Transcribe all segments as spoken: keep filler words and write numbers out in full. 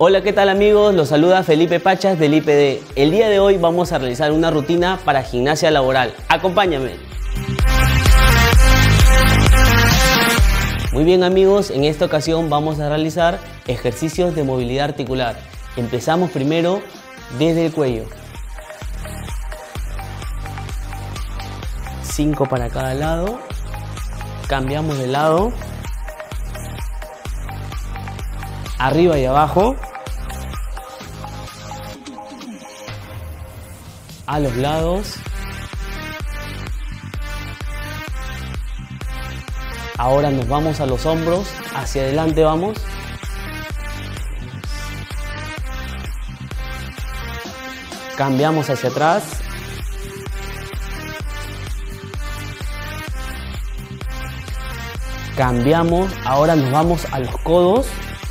Hola, ¿qué tal amigos? Los saluda Felipe Pachas del I P D. El día de hoy vamos a realizar una rutina para gimnasia laboral. Acompáñame. Muy bien amigos, en esta ocasión vamos a realizar ejercicios de movilidad articular. Empezamos primero desde el cuello. cinco para cada lado. Cambiamos de lado. Arriba y abajo. A los lados. Ahora nos vamos a los hombros. Hacia adelante vamos. Cambiamos hacia atrás. Cambiamos. Ahora nos vamos a los codos.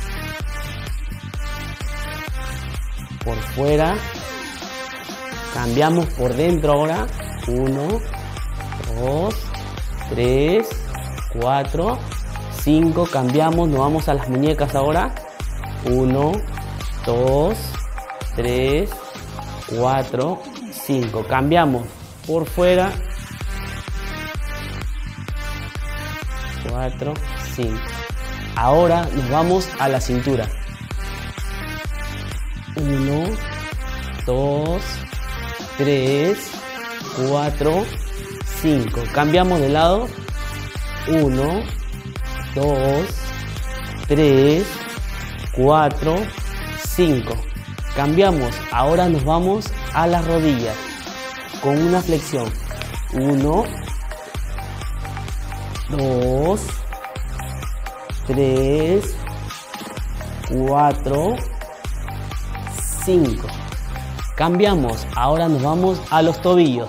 Por fuera. Cambiamos por dentro ahora. uno, dos, tres, cuatro, cinco. Cambiamos. Nos vamos a las muñecas ahora. uno, dos, tres, cuatro, cinco. Cambiamos por fuera. cuatro, cinco. Ahora nos vamos a la cintura. uno, dos, tres, cuatro, cinco. Cambiamos de lado. uno, dos, tres, cuatro, cinco. Cambiamos. Ahora nos vamos a las rodillas con una flexión. uno, dos, tres, cuatro, cinco. Cambiamos. Ahora nos vamos a los tobillos.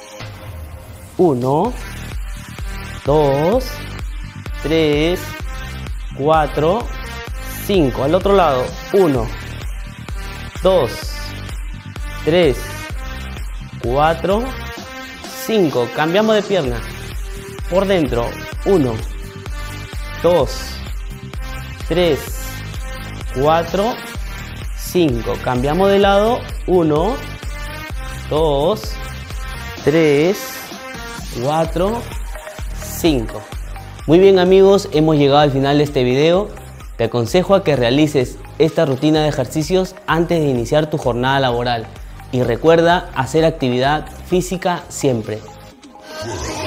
uno, dos, tres, cuatro, cinco. Al otro lado. uno, dos, tres, cuatro, cinco. Cambiamos de pierna. Por dentro. uno, dos, tres, cuatro, cinco. Cambiamos de lado. uno, dos, tres, cuatro, cinco. Muy bien amigos, hemos llegado al final de este video. Te aconsejo a que realices esta rutina de ejercicios antes de iniciar tu jornada laboral. Y recuerda hacer actividad física siempre.